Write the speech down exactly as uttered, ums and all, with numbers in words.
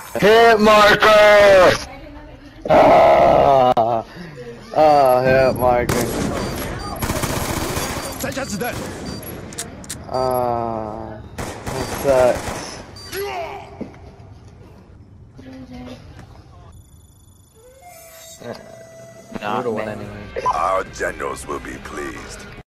Hitmarker! Ah, ah, Hitmarker. 摘下子弹。 Ah, that sucks. Not Brutal one many. anyway. Our generals will be pleased.